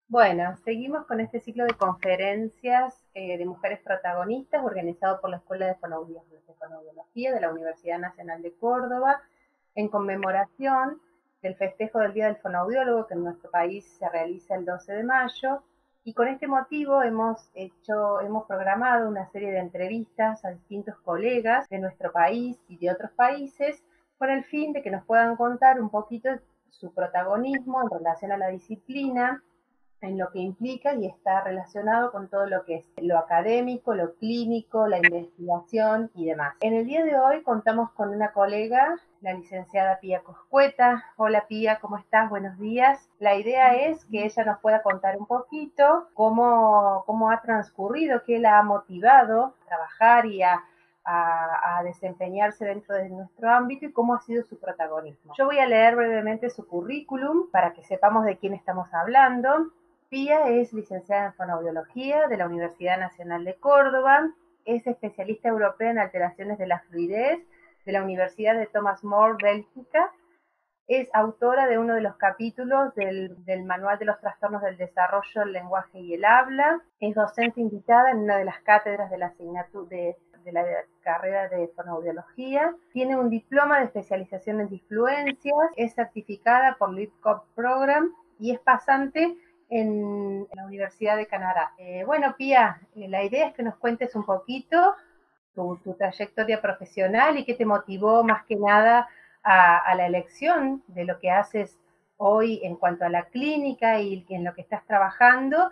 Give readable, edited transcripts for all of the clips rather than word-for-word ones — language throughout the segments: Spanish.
Bueno, seguimos con este ciclo de conferencias de mujeres protagonistas organizado por la Escuela de Fonoaudiología de la Universidad Nacional de Córdoba en conmemoración del festejo del Día del Fonoaudiólogo que en nuestro país se realiza el 12 de mayo. Y con este motivo hemos programado una serie de entrevistas a distintos colegas de nuestro país y de otros países con el fin de que nos puedan contar un poquito su protagonismo en relación a la disciplina, en lo que implica y está relacionado con todo lo que es lo académico, lo clínico, la investigación y demás. En el día de hoy contamos con una colega, la licenciada Pía Coscueta. Hola Pía, ¿cómo estás? Buenos días. La idea es que ella nos pueda contar un poquito cómo ha transcurrido, qué la ha motivado a trabajar y a desempeñarse dentro de nuestro ámbito y cómo ha sido su protagonismo. Yo voy a leer brevemente su currículum para que sepamos de quién estamos hablando. Pía es licenciada en Fonoaudiología de la Universidad Nacional de Córdoba, es especialista europea en alteraciones de la fluidez de la Universidad de Thomas More, Bélgica, es autora de uno de los capítulos del Manual de los Trastornos del Desarrollo, el Lenguaje y el Habla, es docente invitada en una de las cátedras de la asignatura de la carrera de fonoaudiología, tiene un diploma de especialización en disfluencias, es certificada por LeadCop Program y es pasante en la Universidad de Canadá. Bueno, Pía, la idea es que nos cuentes un poquito tu trayectoria profesional y qué te motivó más que nada a la elección de lo que haces hoy en cuanto a la clínica y en lo que estás trabajando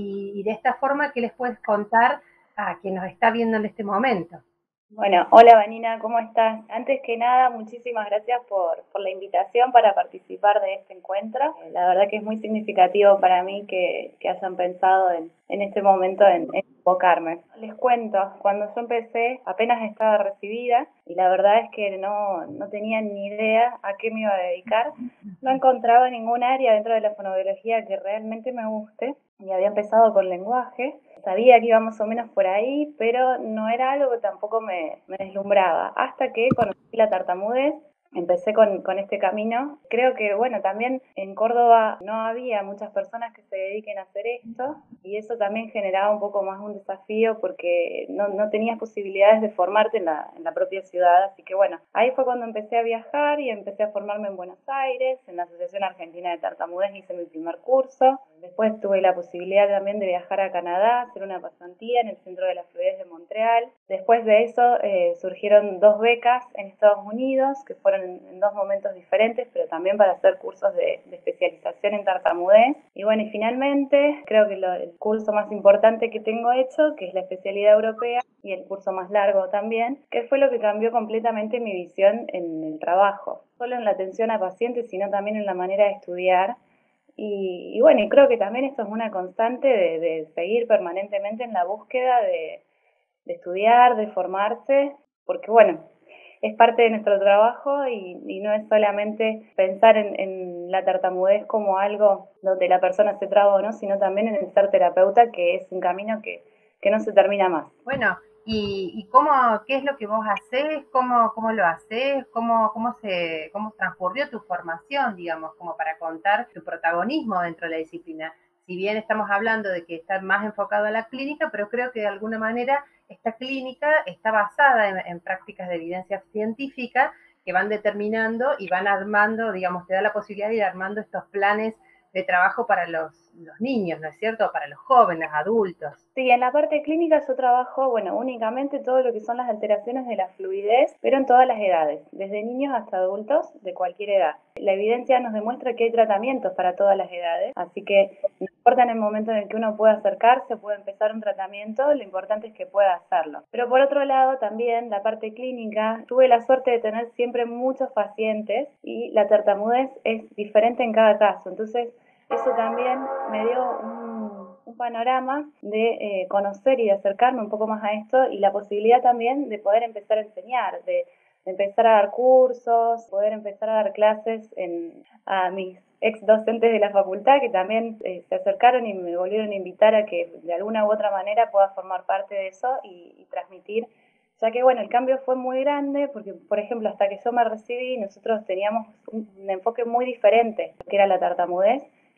y de esta forma qué les puedes contar a quien nos está viendo en este momento. Bueno, hola Vanina, ¿cómo estás? Antes que nada, muchísimas gracias por la invitación para participar de este encuentro. La verdad que es muy significativo para mí que hayan pensado en este momento en enfocarme. Les cuento, cuando yo empecé apenas estaba recibida y la verdad es que no tenía ni idea a qué me iba a dedicar. No encontraba ningún área dentro de la fonoaudiología que realmente me guste y había empezado con lenguaje. Sabía que iba más o menos por ahí, pero no era algo que tampoco me deslumbraba. Hasta que conocí la tartamudez, empecé con este camino. Creo que, bueno, también en Córdoba no había muchas personas que se dediquen a hacer esto y eso también generaba un poco más un desafío porque no tenías posibilidades de formarte en la propia ciudad. Así que, bueno, ahí fue cuando empecé a viajar y empecé a formarme en Buenos Aires, en la Asociación Argentina de Tartamudez hice mi primer curso. Después tuve la posibilidad también de viajar a Canadá, hacer una pasantía en el Centro de la Fluidez de Montreal. Después de eso surgieron 2 becas en Estados Unidos, que fueron en 2 momentos diferentes, pero también para hacer cursos de especialización en tartamudez. Y bueno, y finalmente creo que el curso más importante que tengo hecho, que es la especialidad europea, y el curso más largo también, que fue lo que cambió completamente mi visión en el trabajo. Solo en la atención a pacientes, sino también en la manera de estudiar. Y bueno, y creo que también esto es una constante de seguir permanentemente en la búsqueda de estudiar, de formarse, porque bueno, es parte de nuestro trabajo y no es solamente pensar en la tartamudez como algo donde la persona se traba o no, sino también en el ser terapeuta, que es un camino que no se termina más. Bueno, qué es lo que vos haces, cómo lo haces, cómo transcurrió tu formación, digamos, como para contar tu protagonismo dentro de la disciplina. Si bien estamos hablando de que está más enfocado a la clínica, pero creo que de alguna manera esta clínica está basada en prácticas de evidencia científica que van determinando y van armando, digamos, te da la posibilidad de ir armando estos planes de trabajo para los niños, ¿no es cierto? Para los jóvenes, adultos. Sí, en la parte clínica yo trabajo, bueno, únicamente todo lo que son las alteraciones de la fluidez, pero en todas las edades, desde niños hasta adultos de cualquier edad. La evidencia nos demuestra que hay tratamientos para todas las edades, así que no importa en el momento en el que uno pueda acercarse, puede empezar un tratamiento, lo importante es que pueda hacerlo. Pero por otro lado, también la parte clínica, tuve la suerte de tener siempre muchos pacientes y la tartamudez es diferente en cada caso, entonces eso también me dio un panorama de conocer y de acercarme un poco más a esto y la posibilidad también de poder empezar a enseñar, de empezar a dar cursos, poder empezar a dar clases a mis ex docentes de la facultad que también se acercaron y me volvieron a invitar a que de alguna u otra manera pueda formar parte de eso y transmitir, ya que bueno, el cambio fue muy grande porque, por ejemplo, hasta que yo me recibí nosotros teníamos un enfoque muy diferente, que era la tartamudez,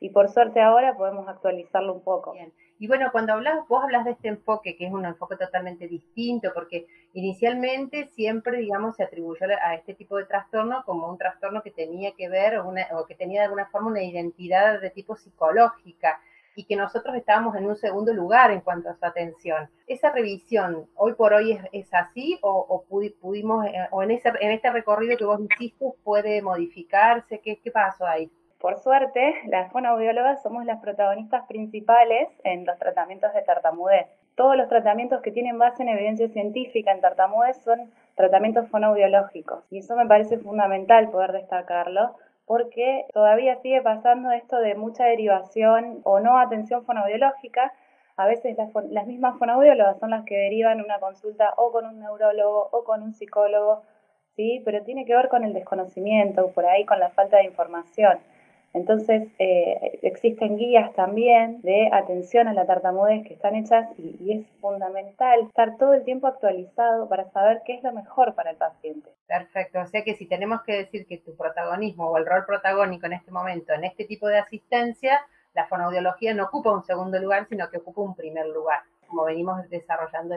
y por suerte ahora podemos actualizarlo un poco. Bien. Y bueno, cuando vos hablas de este enfoque, que es un enfoque totalmente distinto, porque inicialmente siempre, digamos, se atribuyó a este tipo de trastorno como un trastorno que tenía que ver o que tenía de alguna forma una identidad de tipo psicológica y que nosotros estábamos en un segundo lugar en cuanto a su atención. ¿Esa revisión hoy por hoy es así o pudimos, o en este recorrido que vos hiciste puede modificarse? ¿Qué pasó ahí? Por suerte, las fonoaudiólogas somos las protagonistas principales en los tratamientos de tartamudez. Todos los tratamientos que tienen base en evidencia científica en tartamudez son tratamientos fonoaudiológicos. Y eso me parece fundamental poder destacarlo, porque todavía sigue pasando esto de mucha derivación o no atención fonoaudiológica. A veces las mismas fonoaudiólogas son las que derivan una consulta o con un neurólogo o con un psicólogo, ¿sí? Pero tiene que ver con el desconocimiento, por ahí con la falta de información. Entonces, existen guías también de atención a la tartamudez que están hechas y es fundamental estar todo el tiempo actualizado para saber qué es lo mejor para el paciente. Perfecto, o sea que si tenemos que decir que tu protagonismo o el rol protagónico en este momento, en este tipo de asistencia, la fonoaudiología no ocupa un segundo lugar, sino que ocupa un primer lugar, como venimos desarrollando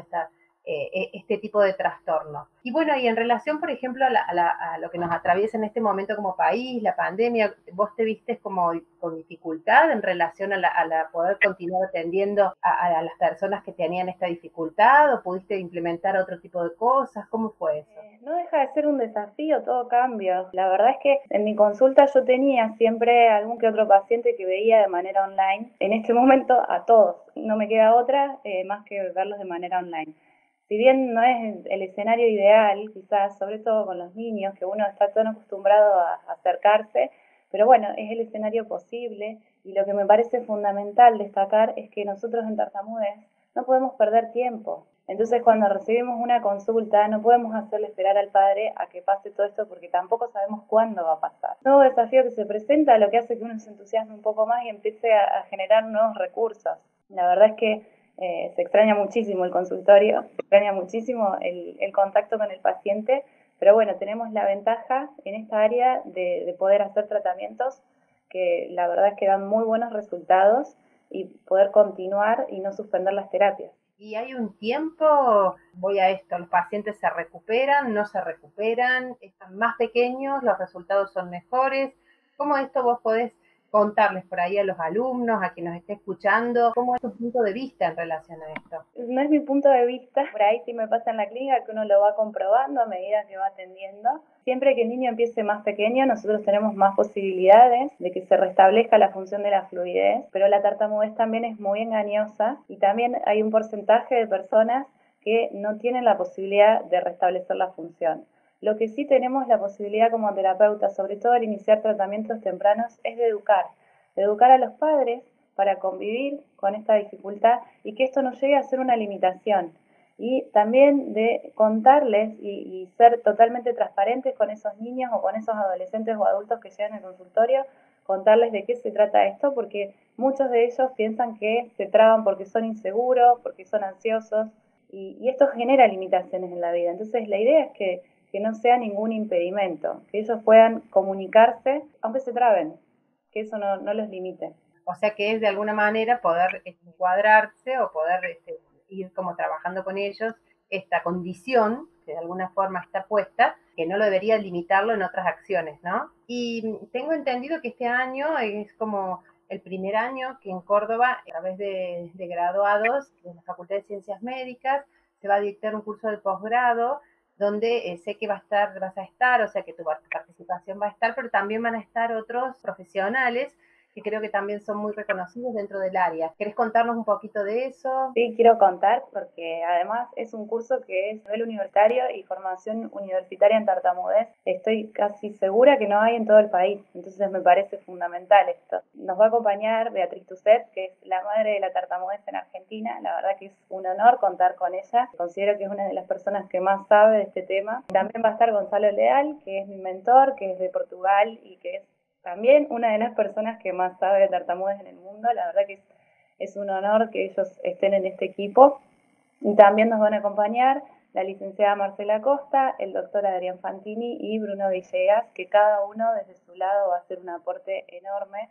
este tipo de trastorno. Y bueno, y en relación, por ejemplo, a lo que nos atraviesa en este momento como país, la pandemia, ¿vos te viste como con dificultad en relación a poder continuar atendiendo a las personas que tenían esta dificultad o pudiste implementar otro tipo de cosas? ¿Cómo fue eso? No deja de ser un desafío, todo cambio. La verdad es que en mi consulta yo tenía siempre algún que otro paciente que veía de manera online. En este momento a todos, no me queda otra más que verlos de manera online. Si bien no es el escenario ideal, quizás, sobre todo con los niños, que uno está tan acostumbrado a acercarse, pero bueno, es el escenario posible y lo que me parece fundamental destacar es que nosotros en tartamudez no podemos perder tiempo. Entonces, cuando recibimos una consulta, no podemos hacerle esperar al padre a que pase todo esto porque tampoco sabemos cuándo va a pasar. Un nuevo desafío que se presenta, lo que hace que uno se entusiasme un poco más y empiece a generar nuevos recursos. La verdad es que se extraña muchísimo el consultorio, se extraña muchísimo el contacto con el paciente, pero bueno, tenemos la ventaja en esta área de poder hacer tratamientos que la verdad es que dan muy buenos resultados y poder continuar y no suspender las terapias. Y hay un tiempo, voy a esto, los pacientes se recuperan, no se recuperan, están más pequeños, los resultados son mejores. ¿Cómo esto vos podés contarles por ahí a los alumnos, a quien nos esté escuchando? ¿Cómo es tu punto de vista en relación a esto? No es mi punto de vista, por ahí sí me pasa en la clínica que uno lo va comprobando a medida que va atendiendo. Siempre que el niño empiece más pequeño, nosotros tenemos más posibilidades de que se restablezca la función de la fluidez, pero la tartamudez también es muy engañosa y también hay un porcentaje de personas que no tienen la posibilidad de restablecer la función. Lo que sí tenemos la posibilidad como terapeuta, sobre todo al iniciar tratamientos tempranos, es de educar a los padres para convivir con esta dificultad y que esto no llegue a ser una limitación. Y también de contarles y ser totalmente transparentes con esos niños o con esos adolescentes o adultos que llegan al consultorio, contarles de qué se trata esto, porque muchos de ellos piensan que se traban porque son inseguros, porque son ansiosos, y esto genera limitaciones en la vida. Entonces la idea es que no sea ningún impedimento, que ellos puedan comunicarse, aunque se traben, que eso no los limite. O sea que es de alguna manera poder encuadrarse o poder ir como trabajando con ellos esta condición que de alguna forma está puesta, que no lo debería limitarlo en otras acciones, ¿no? Y tengo entendido que este año es como el primer año que en Córdoba, a través de graduados de la Facultad de Ciencias Médicas, se va a dictar un curso de posgrado donde sé que vas a estar, o sea que tu participación va a estar, pero también van a estar otros profesionales que creo que también son muy reconocidos dentro del área. ¿Querés contarnos un poquito de eso? Sí, quiero contar porque además es un curso que es nivel universitario y formación universitaria en tartamudez. Estoy casi segura que no hay en todo el país, entonces me parece fundamental esto. Nos va a acompañar Beatriz Tusset, que es la madre de la tartamudez en Argentina. La verdad que es un honor contar con ella. Considero que es una de las personas que más sabe de este tema. También va a estar Gonzalo Leal, que es mi mentor, que es de Portugal y que es también una de las personas que más sabe de tartamudez en el mundo. La verdad que es un honor que ellos estén en este equipo. Y también nos van a acompañar la licenciada Marcela Costa, el doctor Adrián Fantini y Bruno Villegas, que cada uno desde su lado va a hacer un aporte enorme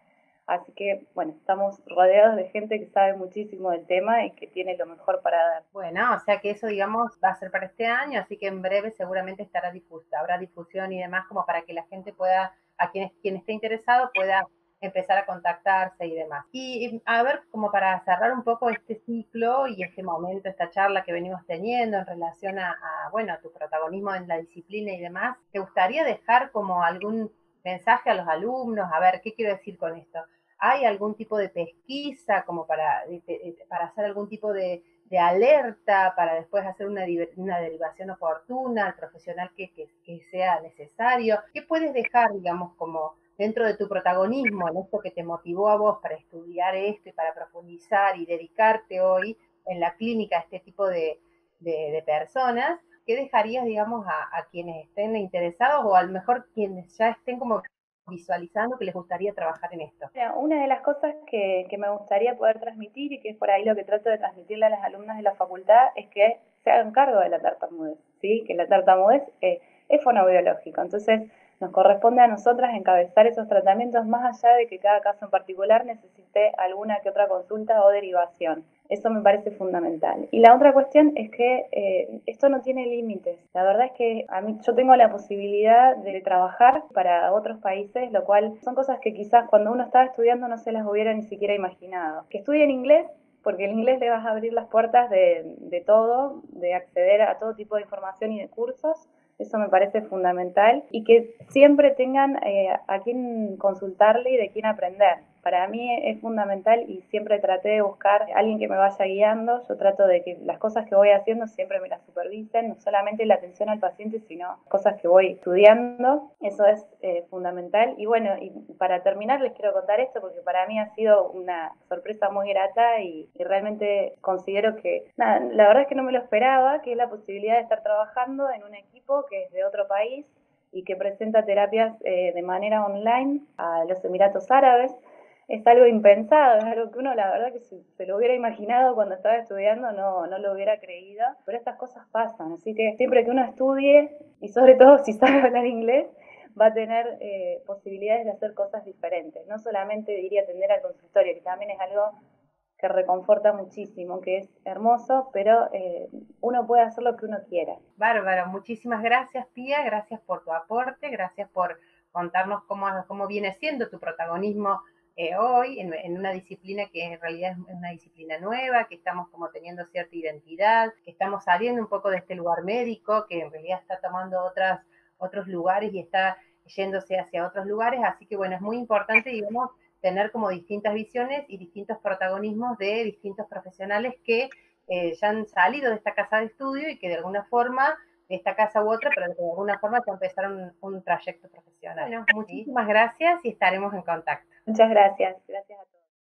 Así que, bueno, estamos rodeados de gente que sabe muchísimo del tema y que tiene lo mejor para dar. Bueno, o sea que eso, digamos, va a ser para este año, así que en breve seguramente habrá difusión y demás como para que la gente pueda, quien esté interesado pueda empezar a contactarse y demás. Y a ver, como para cerrar un poco este ciclo y este momento, esta charla que venimos teniendo en relación bueno, a tu protagonismo en la disciplina y demás, ¿te gustaría dejar como algún mensaje a los alumnos? A ver, ¿qué quiero decir con esto? ¿Hay algún tipo de pesquisa como para hacer algún tipo de alerta para después hacer una derivación oportuna al profesional que sea necesario? ¿Qué puedes dejar, digamos, como dentro de tu protagonismo, en esto que te motivó a vos para estudiar esto y para profundizar y dedicarte hoy en la clínica a este tipo de personas? ¿Qué dejarías, digamos, a quienes estén interesados o a lo mejor quienes ya estén como visualizando que les gustaría trabajar en esto? Mira, una de las cosas que me gustaría poder transmitir y que es por ahí lo que trato de transmitirle a las alumnas de la facultad es que se hagan cargo de la tartamudez, ¿sí? Que la tartamudez es fonoaudiológica, entonces nos corresponde a nosotras encabezar esos tratamientos más allá de que cada caso en particular necesite alguna que otra consulta o derivación. Eso me parece fundamental. Y la otra cuestión es que esto no tiene límites. La verdad es que yo tengo la posibilidad de trabajar para otros países, lo cual son cosas que quizás cuando uno estaba estudiando no se las hubiera ni siquiera imaginado. Que estudien inglés, porque el inglés le vas a abrir las puertas de todo, de acceder a todo tipo de información y de cursos. Eso me parece fundamental y que siempre tengan a quién consultarle y de quién aprender. Para mí es fundamental y siempre traté de buscar a alguien que me vaya guiando. Yo trato de que las cosas que voy haciendo siempre me las supervisen, no solamente la atención al paciente, sino cosas que voy estudiando. Eso es fundamental. Y bueno, y para terminar les quiero contar esto porque para mí ha sido una sorpresa muy grata y realmente considero que, nada, la verdad es que no me lo esperaba, que es la posibilidad de estar trabajando en un equipo que es de otro país y que presenta terapias de manera online a los Emiratos Árabes. Es algo impensado, es algo que uno la verdad que si se lo hubiera imaginado cuando estaba estudiando no lo hubiera creído, pero estas cosas pasan, así que siempre que uno estudie y sobre todo si sabe hablar inglés, va a tener posibilidades de hacer cosas diferentes, no solamente de ir a atender al consultorio, que también es algo que reconforta muchísimo, que es hermoso, pero uno puede hacer lo que uno quiera. Bárbaro, muchísimas gracias, Pía, gracias por tu aporte, gracias por contarnos cómo viene siendo tu protagonismo hoy en una disciplina que en realidad es una disciplina nueva, que estamos como teniendo cierta identidad, que estamos saliendo un poco de este lugar médico, que en realidad está tomando otros lugares y está yéndose hacia otros lugares, así que bueno, es muy importante, digamos, tener como distintas visiones y distintos protagonismos de distintos profesionales que ya han salido de esta casa de estudio y que de alguna forma, de esta casa u otra, pero de alguna forma ya empezaron un trayecto profesional. Bueno, muchísimas gracias y estaremos en contacto. Muchas gracias. Gracias.